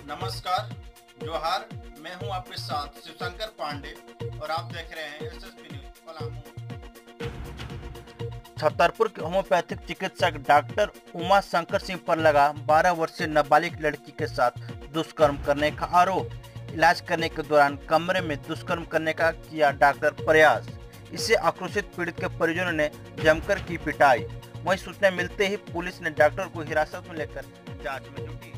नमस्कार, जोहार। मैं हूं आपके साथ शिवशंकर पांडे और आप देख रहे हैं एसएसपी न्यूज पलामू। छतरपुर के होम्योपैथिक चिकित्सक डॉक्टर उमा शंकर सिंह पर लगा 12 वर्षीय नाबालिग लड़की के साथ दुष्कर्म करने का आरोप। इलाज करने के दौरान कमरे में दुष्कर्म करने का किया डॉक्टर प्रयास। इससे आक्रोशित पीड़ित के परिजनों ने जमकर की पिटाई। वहीं सूचना मिलते ही पुलिस ने डॉक्टर को हिरासत में लेकर जांच में जुटी।